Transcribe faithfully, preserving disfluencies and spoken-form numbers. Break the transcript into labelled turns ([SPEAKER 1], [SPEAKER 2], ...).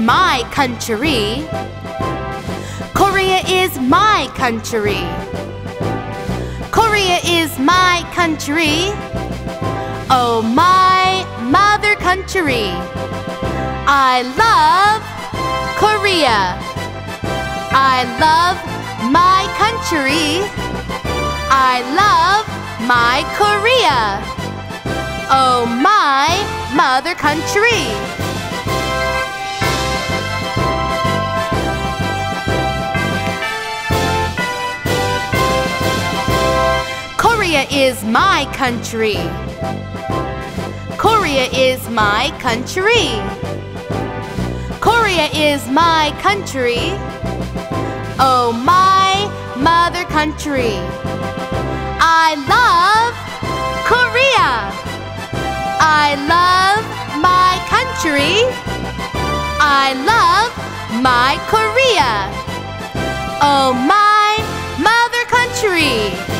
[SPEAKER 1] my country. Korea is my country. Korea is my country. Oh, my mother country. I love Korea. I love my country. I love my Korea. Oh, my mother country. Korea is my country. Korea is my country. Korea is my country. Oh, my mother country. I love Korea. I love my country. I love my Korea. Oh, my mother country.